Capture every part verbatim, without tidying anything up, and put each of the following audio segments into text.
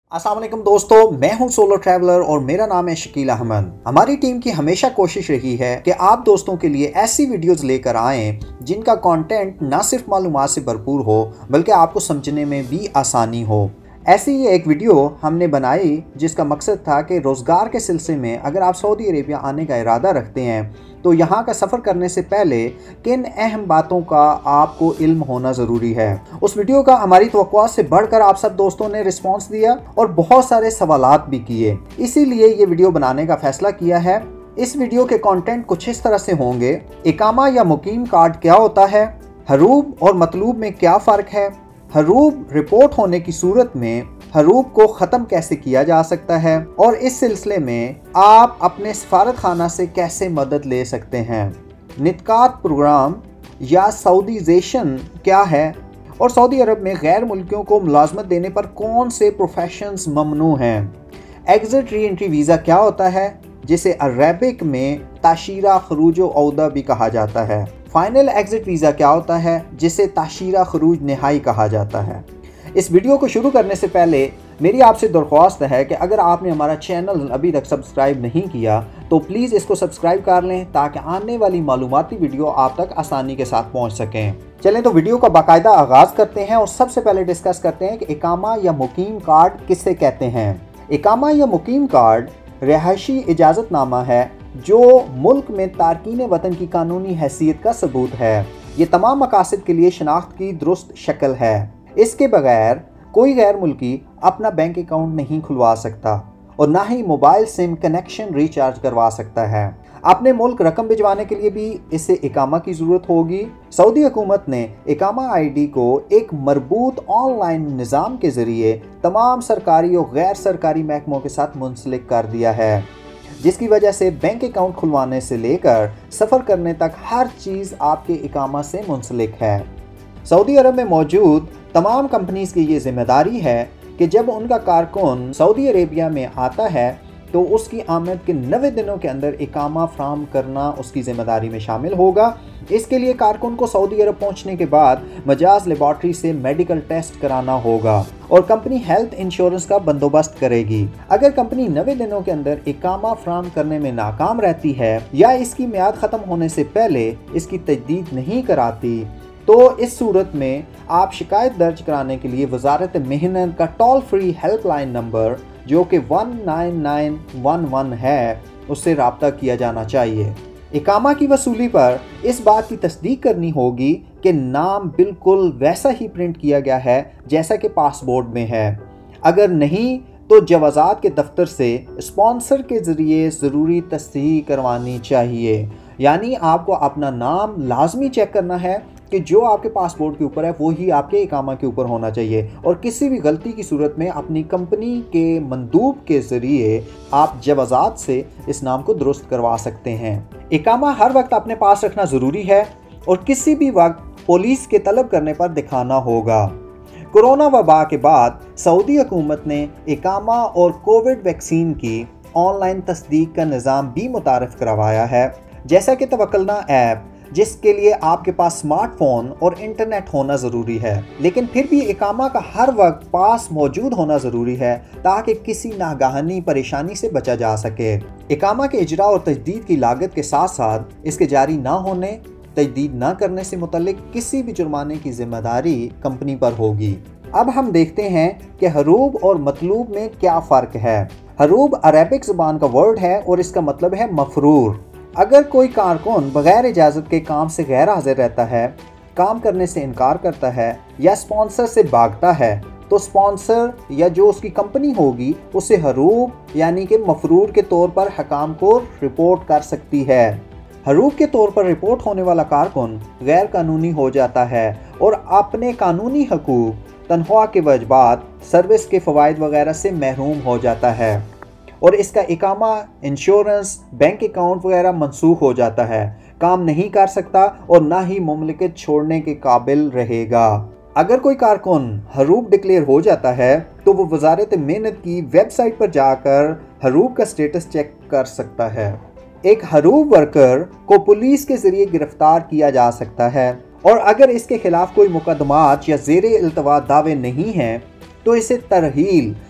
अस्सलाम वालेकुम दोस्तों, मैं हूं सोलो ट्रैवलर और मेरा नाम है शकील अहमद। हमारी टीम की हमेशा कोशिश रही है कि आप दोस्तों के लिए ऐसी वीडियोस लेकर आएं जिनका कंटेंट ना सिर्फ मालूमात से भरपूर हो बल्कि आपको समझने में भी आसानी हो। ऐसी ही एक वीडियो हमने बनाई जिसका मकसद था कि रोज़गार के सिलसिले में अगर आप सऊदी अरेबिया आने का इरादा रखते हैं तो यहाँ का सफ़र करने से पहले किन अहम बातों का आपको इल्म होना ज़रूरी है। उस वीडियो का हमारी तवक्कुआत से बढ़कर आप सब दोस्तों ने रिस्पांस दिया और बहुत सारे सवालात भी किए, इसीलिए ये वीडियो बनाने का फ़ैसला किया है। इस वीडियो के कंटेंट कुछ इस तरह से होंगे। इकामा या मुकीम कार्ड क्या होता है, हरूब और मतलूब में क्या फ़र्क है, हरूब रिपोर्ट होने की सूरत में हरूब को ख़त्म कैसे किया जा सकता है और इस सिलसिले में आप अपने सफारत खाना से कैसे मदद ले सकते हैं, नितकात प्रोग्राम या सऊदीजेशन क्या है और सऊदी अरब में गैर मुल्कियों को मुलाजमत देने पर कौन से प्रोफेशंस ममनू हैं, एग्जिट री एंट्री वीज़ा क्या होता है जिसे अरबिक में ताशीरा खरूज औदा भी कहा जाता है, फाइनल एग्जिट वीज़ा क्या होता है जिसे ताशीरा खरूज नहाई कहा जाता है। इस वीडियो को शुरू करने से पहले मेरी आपसे दरख्वास्त है कि अगर आपने हमारा चैनल अभी तक सब्सक्राइब नहीं किया तो प्लीज़ इसको सब्सक्राइब कर लें ताकि आने वाली मालूमाती वीडियो आप तक आसानी के साथ पहुंच सकें। चलें तो वीडियो का बाकायदा आगाज़ करते हैं और सबसे पहले डिस्कस करते हैं कि इकामा या मुकीम कार्ड किससे कहते हैं। इकामा या मुकीम कार्ड रिहायशी इजाज़तनामा है जो मुल्क में तारकीन वतन की कानूनी हैसियत का सबूत है। ये तमाम मकासद के लिए शनाख्त की दुरुस्त शक्ल है। इसके बगैर कोई गैर मुल्की अपना बैंक अकाउंट नहीं खुलवा सकता और ना ही मोबाइल सिम कनेक्शन रिचार्ज करवा सकता है। अपने मुल्क रकम भिजवाने के लिए भी इसे इकामा की ज़रूरत होगी। सऊदी हुकूमत ने इकामा आईडी को एक मरबूत ऑनलाइन निज़ाम के ज़रिए तमाम सरकारी और गैर सरकारी महकमों के साथ मुंसलिक कर दिया है, जिसकी वजह से बैंक अकाउंट खुलवाने से लेकर सफ़र करने तक हर चीज़ आपके इकामा से मुंसलिक है। सऊदी अरब में मौजूद तमाम कंपनीज़ की ये जिम्मेदारी है कि जब उनका कारकुन सऊदी अरेबिया में आता है तो उसकी आमद के नवे दिनों के अंदर इकामा फ्राहम करना उसकी जिम्मेदारी में शामिल होगा। इसके लिए कारकुन को सऊदी अरब पहुंचने के बाद मजाज लेबॉर्ट्री से मेडिकल टेस्ट कराना होगा और कंपनी हेल्थ इंश्योरेंस का बंदोबस्त करेगी। अगर कंपनी नवे दिनों के अंदर इकामा फ्राहम करने में नाकाम रहती है या इसकी मियाद ख़त्म होने से पहले इसकी तजदीद नहीं कराती तो इस सूरत में आप शिकायत दर्ज कराने के लिए वजारत मेहनत का टोल फ्री हेल्पलाइन नंबर जो कि one nine nine one one है उससे रब्ता किया जाना चाहिए। इकामा की वसूली पर इस बात की तस्दीक करनी होगी कि नाम बिल्कुल वैसा ही प्रिंट किया गया है जैसा कि पासपोर्ट में है। अगर नहीं तो जवाज़ात के दफ्तर से स्पॉन्सर के ज़रिए ज़रूरी तस्दीक करवानी चाहिए, यानी आपको अपना नाम लाजमी चेक करना है कि जो आपके पासपोर्ट के ऊपर है वो ही आपके इकामा के ऊपर होना चाहिए और किसी भी गलती की सूरत में अपनी कंपनी के मंदूब के ज़रिए आप जवाज़ात से इस नाम को दुरुस्त करवा सकते हैं। इकामा हर वक्त अपने पास रखना ज़रूरी है और किसी भी वक्त पुलिस के तलब करने पर दिखाना होगा। कोरोना वबा के बाद सऊदी हुकूमत ने इकामा और कोविड वैक्सीन की ऑनलाइन तस्दीक का निज़ाम भी मुतारफ़ करवाया है, जैसा कि तवक्कलना ऐप जिसके लिए आपके पास स्मार्टफोन और इंटरनेट होना ज़रूरी है, लेकिन फिर भी इकामा का हर वक्त पास मौजूद होना ज़रूरी है ताकि किसी नागहानी परेशानी से बचा जा सके। इकामा के इजरा और तजदीद की लागत के साथ साथ इसके जारी ना होने, तजदीद ना करने से मुतल्लिक किसी भी जुर्माने की जिम्मेदारी कंपनी पर होगी। अब हम देखते हैं कि हरूब और मतलूब में क्या फ़र्क है। हरूब अरबिक ज़ुबान का वर्ड है और इसका मतलब है मफरूर। अगर कोई कारकुन बगैर इजाज़त के काम से गैर हाजिर रहता है, काम करने से इनकार करता है या स्पॉन्सर से भागता है तो स्पॉन्सर या जो उसकी कंपनी होगी उसे हरूब यानी कि मफरूर के तौर पर हकाम को रिपोर्ट कर सकती है। हरूब के तौर पर रिपोर्ट होने वाला कारकुन गैर कानूनी हो जाता है और अपने कानूनी हकूक, तनख्वाह के वाजिबात, सर्विस के फ़वाइद वगैरह से महरूम हो जाता है और इसका इकामा, इंश्योरेंस, बैंक अकाउंट वगैरह मनसूख हो जाता है, काम नहीं कर सकता और ना ही मुमलिकत छोड़ने के काबिल रहेगा। अगर कोई कारकुन हरूब डिक्लेयर हो जाता है तो वो वजारत मेहनत की वेबसाइट पर जाकर हरूब का स्टेटस चेक कर सकता है। एक हरूब वर्कर को पुलिस के ज़रिए गिरफ्तार किया जा सकता है और अगर इसके खिलाफ कोई मुकदमात या ज़ेरे इल्तवा दावे नहीं हैं तो इसे तरहील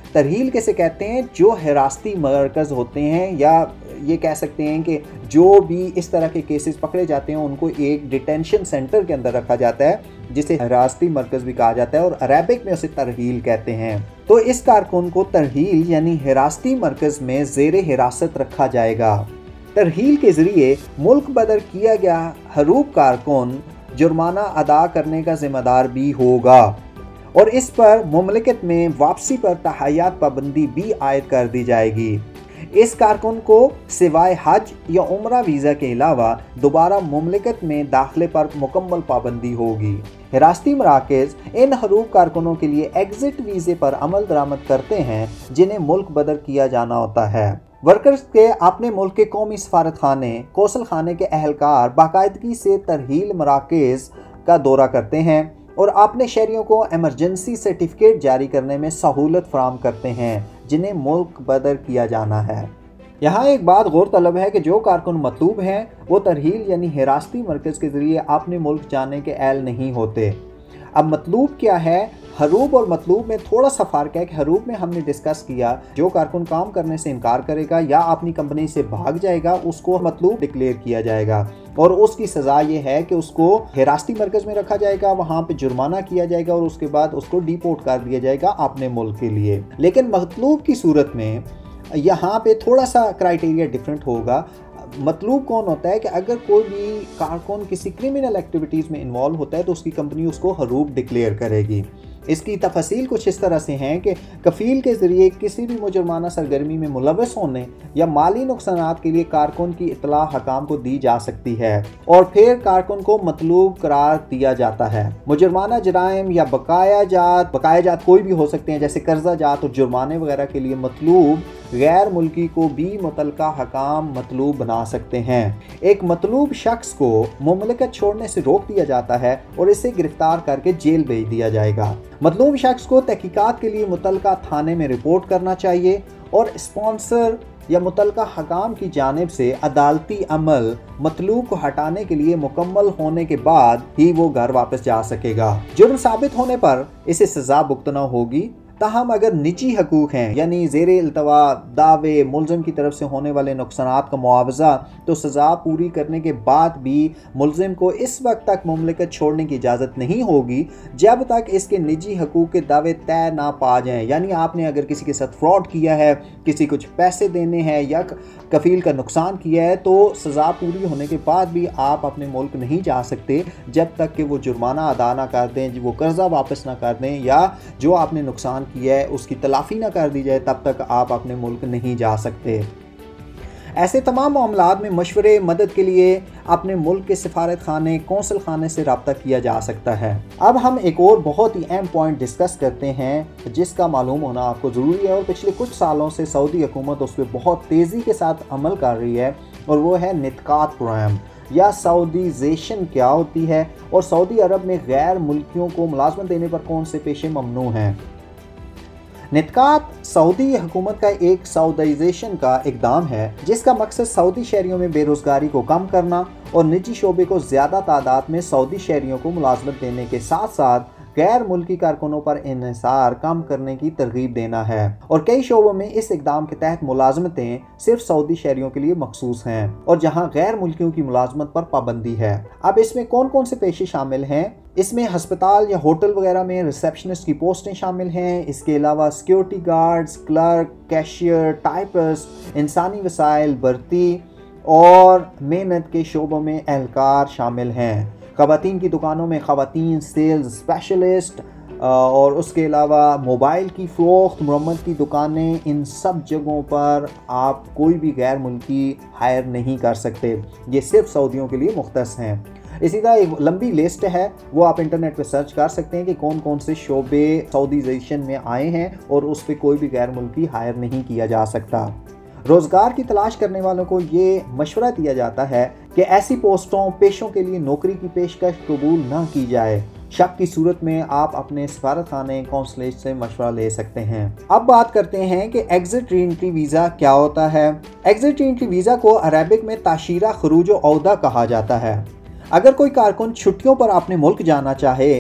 तरहील कैसे कहते हैं? जो हिरासती मरकज़ होते हैं, या ये कह सकते हैं कि जो भी इस तरह के केसेस पकड़े जाते हैं उनको एक डिटेंशन सेंटर के अंदर रखा जाता है, जिसे हिरासती मरकज़ भी कहा जाता है और अरबिक में उसे तरहील कहते हैं। तो इस कारकुन को तरहील यानी हिरासती मरकज़ में ज़ेरे हिरासत रखा जाएगा। तरहील के ज़रिए मुल्क बदर किया गया हरूब कारकुन जुर्माना अदा करने का ज़िम्मेदार भी होगा और इस पर मुमलिकत में वापसी पर तहय्यात पाबंदी भी आयद कर दी जाएगी। इस कारकुन को सिवाय हज या उम्रा वीज़ा के अलावा दोबारा मुमलिकत में दाखिले पर मुकम्मल पाबंदी होगी। हिरासती मराकज़ इन हरूब कारकुनों के लिए एग्जिट वीज़े पर अमल दरामद करते हैं जिन्हें मुल्क बदर किया जाना होता है। वर्कर्स के अपने मुल्क के कौमी सफारत खाने, कौंसल खाने के अहलकार बाकायदगी से तरहील मराकज़ का दौरा करते हैं और अपने शहरियों को एमरजेंसी सर्टिफिकेट जारी करने में सहूलत फराम करते हैं जिन्हें मुल्क बदर किया जाना है। यहाँ एक बात गौर तलब है कि जो कारकुन मतलूब हैं वो तरहील यानी हिरासती मरकज़ के ज़रिए अपने मुल्क जाने के अहल नहीं होते। अब मतलूब क्या है? हरूब और मतलूब में थोड़ा सा फ़र्क है कि हरूब में हमने डिस्कस किया जो कारकुन काम करने से इनकार करेगा या अपनी कंपनी से भाग जाएगा उसको मतलूब डिक्लेयर किया जाएगा और उसकी सज़ा ये है कि उसको हिरासती मरकज़ में रखा जाएगा, वहाँ पे जुर्माना किया जाएगा और उसके बाद उसको डिपोर्ट कर दिया जाएगा अपने मुल्क के लिए। लेकिन मतलूब की सूरत में यहाँ पे थोड़ा सा क्राइटेरिया डिफरेंट होगा। मतलूब कौन होता है कि अगर कोई भी कारकुन किसी क्रिमिनल एक्टिविटीज़ में इन्वॉल्व होता है तो उसकी कंपनी उसको हरूब डिक्लेयर करेगी। इसकी तफसील कुछ इस तरह से हैं कि कफ़ील के ज़रिए किसी भी मुजरमाना सरगर्मी में मुलव्वस होने या माली नुकसानात के लिए कारकुन की इतला हकाम को दी जा सकती है और फिर कारकुन को मतलूब करार दिया जाता है। मुजरमाना जराइम या बकाया जात बकाया जात कोई भी हो सकते हैं, जैसे कर्जा जात और जुर्माने वगैरह के लिए मतलूब गैर मुल्की को भी मुतलका हकाम मतलूब बना सकते हैं। एक मतलूब शख्स को मुमलिकत छोड़ने से रोक दिया जाता है और इसे गिरफ्तार करके जेल भेज दिया जाएगा। मतलूब शख्स को तहकीकात के लिए मुतलका थाने में रिपोर्ट करना चाहिए और स्पॉन्सर या मुतलका हकाम की जानिब से अदालती अमल मतलूब को हटाने के लिए मुकम्मल होने के बाद ही वो घर वापस जा सकेगा। जुर्म साबित होने पर इसे सज़ा भुगतना होगी। ताहम अगर निजी हकूक़ हैं यानी ज़ेरे इल्तवा दावे मुलज़िम की तरफ से होने वाले नुकसानात का मुआवजा, तो सज़ा पूरी करने के बाद भी मुलज़िम को इस वक्त तक मुमलिकत छोड़ने की इजाज़त नहीं होगी जब तक इसके निजी हकूक़ के दावे तय ना पा जाएँ। यानी आपने अगर किसी के साथ फ्रॉड किया है, किसी कुछ पैसे देने हैं या कफ़ील का नुकसान किया है, तो सज़ा पूरी होने के बाद भी आप अपने मुल्क नहीं जा सकते जब तक कि वो जुर्माना अदा ना कर दें, वो कर्ज़ा वापस ना कर दें या जो आपने नुकसान किया है उसकी तलाफ़ी ना कर दी जाए, तब तक आप अपने मुल्क नहीं जा सकते। ऐसे तमाम मामलात में मशवरे मदद के लिए अपने मुल्क के सफारत खाने, कौंसल खाने से रब्ता किया जा सकता है। अब हम एक और बहुत ही अहम पॉइंट डिस्कस करते हैं जिसका मालूम होना आपको ज़रूरी है और पिछले कुछ सालों से सऊदी हुकूमत उस पर बहुत तेज़ी के साथ अमल कर रही है और वो है नितकात प्रोग्राम या सऊदीजेशन क्या होती है और सऊदी अरब में गैर मुल्कियों को मुलाजमत देने पर कौन से पेशे ममनू हैं। नितकात सऊदी हुकूमत का एक सऊदीजेशन का इकदाम है जिसका मकसद सऊदी शहरियों में बेरोज़गारी को कम करना और निजी शोबे को ज़्यादा तादाद में सऊदी शहरियों को मुलाजमत देने के साथ साथ गैर मुल्की कारकुनों पर इन्हिसार कम करने की तरगीब देना है और कई शोबों में इस इकदाम के तहत मुलाजमतें सिर्फ सऊदी शहरियों के लिए मखसूस हैं और जहां गैर मुल्कियों की मुलाजमत पर पाबंदी है। अब इसमें कौन कौन से पेशे शामिल हैं? इसमें हस्पताल या होटल वगैरह में रिसेप्शनिस्ट की पोस्टें शामिल हैं। इसके अलावा security guards, clerk, cashier, typist, इंसानी वसाइल, भर्ती और मेहनत के शोबों में एहलकार शामिल हैं। ख़वातीन की दुकानों में ख़वातीन सेल्स स्पेशलिस्ट और उसके अलावा मोबाइल की फ़रोख्त, मरम्मत की दुकानें, इन सब जगहों पर आप कोई भी गैर मुल्की हायर नहीं कर सकते। ये सिर्फ सऊदियों के लिए मुख्तस हैं। इसी तरह एक लंबी लिस्ट है, वो आप इंटरनेट पर सर्च कर सकते हैं कि कौन कौन से शोबे सऊदीजेशन में आए हैं और उस पर कोई भी गैर मुल्की हायर नहीं किया जा सकता। रोज़गार की तलाश करने वालों को ये मशवरा दिया जाता है कि ऐसी पोस्टों पेशों के लिए नौकरी की पेशकश कबूल ना की जाए। शक की सूरत में आप अपने सफारत खाने, कौंसलेट से मशवरा ले सकते हैं। अब बात करते हैं कि एग्जिट री एंट्री वीज़ा क्या होता है। एग्जिट री एंट्री वीज़ा को अरबिक में ताशीरा खरूज औदा कहा जाता है। अगर कोई कारकुन छुट्टियों पर अपने मुल्क जाना चाहे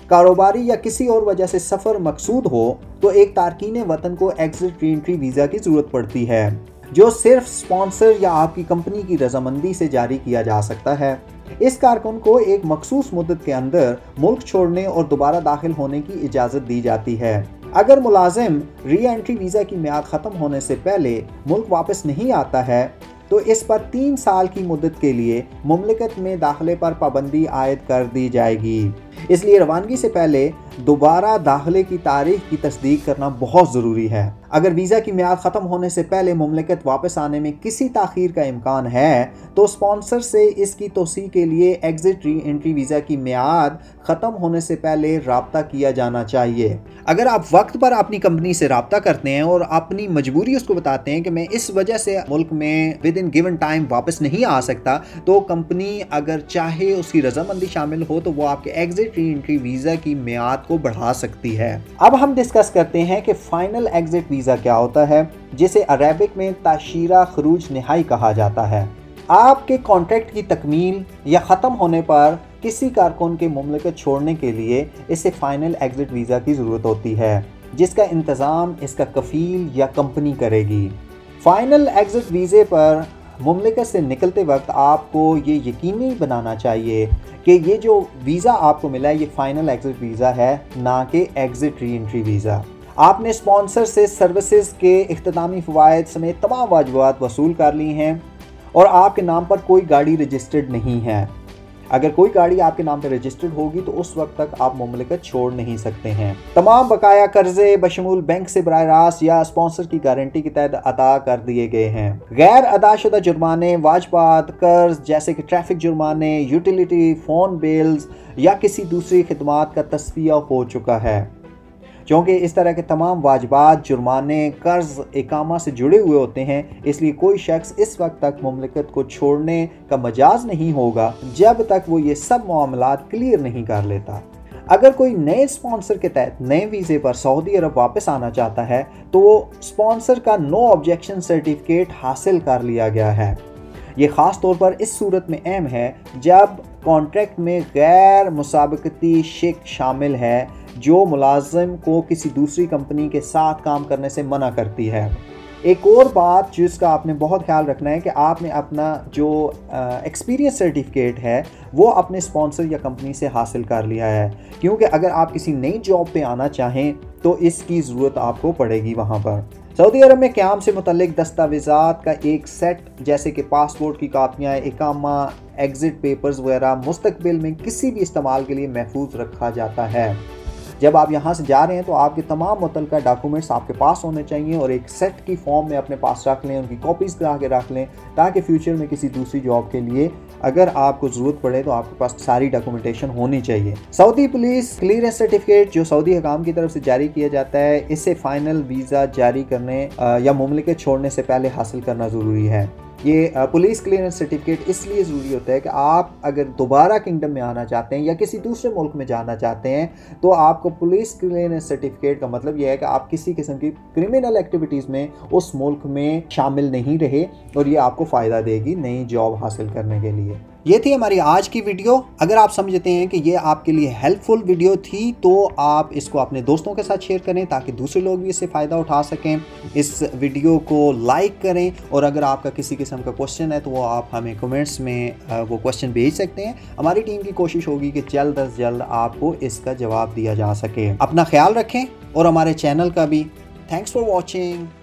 कारोबारी या किसी और वजह से सफ़र मकसूद हो तो एक तारकीन वतन को एग्जिट री एंट्री वीज़ा की ज़रूरत पड़ती है, जो सिर्फ स्पॉन्सर या आपकी कंपनी की रजामंदी से जारी किया जा सकता है। इस कारकुन को एक मखसूस मुद्दत के अंदर मुल्क छोड़ने और दोबारा दाखिल होने की इजाज़त दी जाती है। अगर मुलाजिम री एंट्री वीज़ा की मियाद ख़त्म होने से पहले मुल्क वापस नहीं आता है तो इस पर तीन साल की मुद्दत के लिए मुमलिकत में दाखिले पर पाबंदी आयद कर दी जाएगी। इसलिए रवानगी से पहले दोबारा दाखिले की तारीख की तस्दीक करना बहुत ज़रूरी है। अगर वीज़ा की मियाद ख़त्म होने से पहले मुमलिकत वापस आने में किसी ताख़ीर का इम्कान है तो स्पॉन्सर से इसकी तोसी के लिए एग्जिट री एंट्री वीज़ा की मियाद ख़त्म होने से पहले राब्ता किया जाना चाहिए। अगर आप वक्त पर अपनी कंपनी से राब्ता करते हैं और अपनी मजबूरी उसको बताते हैं कि मैं इस वजह से मुल्क में विद इन गिवन टाइम वापस नहीं आ सकता, तो कंपनी अगर चाहे उसकी रजामंदी शामिल हो तो वो आपके एग्जिट री एंट्री वीज़ा की मियाद को बढ़ा सकती है। अब हम डिस्कस करते हैं कि फाइनल एग्जिट वीज़ा क्या होता है, जिसे अरेबिक में ताशीरा खरूज नहाई कहा जाता है। आपके कॉन्ट्रैक्ट की तकमील या ख़त्म होने पर किसी कारकुन के मुमलिकत छोड़ने के लिए इसे फाइनल एग्जिट वीज़ा की ज़रूरत होती है, जिसका इंतज़ाम इसका कफ़ील या कंपनी करेगी। फाइनल एग्जिट वीज़े पर मुमलिकत से निकलते वक्त आपको ये यकीनी बनाना चाहिए कि ये जो वीज़ा आपको मिला है ये फ़ाइनल एग्जिट वीज़ा है, ना कि एग्जिट री एंट्री वीज़ा। आपने स्पॉन्सर से सर्विसेज के इख्तितामी फ़वाइद समेत तमाम वाजिबात वसूल कर ली हैं और आपके नाम पर कोई गाड़ी रजिस्टर्ड नहीं है। अगर कोई गाड़ी आपके नाम पर रजिस्टर्ड होगी तो उस वक्त तक आप मुमलिकत छोड़ नहीं सकते हैं। तमाम बकाया कर्जे बशमूल बैंक से बराह रास्त या स्पॉन्सर की गारंटी के तहत अदा कर दिए गए हैं। गैर अदाशुदा जुर्माने, वाजबात, कर्ज जैसे कि ट्रैफिक जुर्माने, यूटिलिटी, फ़ोन बिल्स या किसी दूसरी खिदमात का तस्फिया हो चुका है। क्योंकि इस तरह के तमाम वाजबात, जुर्माने, कर्ज इकामा से जुड़े हुए होते हैं, इसलिए कोई शख्स इस वक्त तक मुमलिकत को छोड़ने का मजाज नहीं होगा जब तक वो ये सब मामलात क्लियर नहीं कर लेता। अगर कोई नए स्पॉन्सर के तहत नए वीज़े पर सऊदी अरब वापस आना चाहता है तो वो स्पॉन्सर का नो ऑब्जेक्शन सर्टिफिकेट हासिल कर लिया गया है। ये ख़ास तौर पर इस सूरत में अहम है जब कॉन्ट्रैक्ट में गैर मुसाबकती शिक शामिल है जो मुलाजिम को किसी दूसरी कंपनी के साथ काम करने से मना करती है। एक और बात जिसका आपने बहुत ख्याल रखना है कि आपने अपना जो एक्सपीरियंस सर्टिफिकेट है वो अपने स्पॉन्सर या कंपनी से हासिल कर लिया है, क्योंकि अगर आप किसी नई जॉब पे आना चाहें तो इसकी ज़रूरत आपको पड़ेगी वहाँ पर। सऊदी अरब में क़याम से मुतल्लिक दस्तावेज़ात का एक सेट जैसे कि पासपोर्ट की कापियाँ, इकामा, एग्ज़िट पेपर्स वगैरह मुस्तकबिल में किसी भी इस्तेमाल के लिए महफूज रखा जाता है। जब आप यहाँ से जा रहे हैं तो आपके तमाम मुतल्लिका डॉक्यूमेंट्स आपके पास होने चाहिए और एक सेट की फॉर्म में अपने पास रख लें, उनकी कॉपीज़ करा के रख लें, ताकि फ्यूचर में किसी दूसरी जॉब के लिए अगर आपको ज़रूरत पड़े तो आपके पास सारी डॉक्यूमेंटेशन होनी चाहिए। सऊदी पुलिस क्लियरेंस सर्टिफिकेट जो सऊदी हुकाम की तरफ से जारी किया जाता है, इसे फाइनल वीज़ा जारी करने या मुमलिकत छोड़ने से पहले हासिल करना ज़रूरी है। ये पुलिस क्लियरेंस सर्टिफिकेट इसलिए ज़रूरी होता है कि आप अगर दोबारा किंगडम में आना चाहते हैं या किसी दूसरे मुल्क में जाना चाहते हैं तो आपको पुलिस क्लियरेंस सर्टिफिकेट का मतलब यह है कि आप किसी किस्म की क्रिमिनल एक्टिविटीज़ में उस मुल्क में शामिल नहीं रहे और ये आपको फ़ायदा देगी नई जॉब हासिल करने के लिए। ये थी हमारी आज की वीडियो। अगर आप समझते हैं कि ये आपके लिए हेल्पफुल वीडियो थी तो आप इसको अपने दोस्तों के साथ शेयर करें ताकि दूसरे लोग भी इससे फ़ायदा उठा सकें। इस वीडियो को लाइक करें और अगर आपका किसी किस्म का क्वेश्चन है तो वो आप हमें कमेंट्स में वो क्वेश्चन भेज सकते हैं। हमारी टीम की कोशिश होगी कि जल्द अज जल्द आपको इसका जवाब दिया जा सके। अपना ख्याल रखें और हमारे चैनल का भी। Thanks for watching.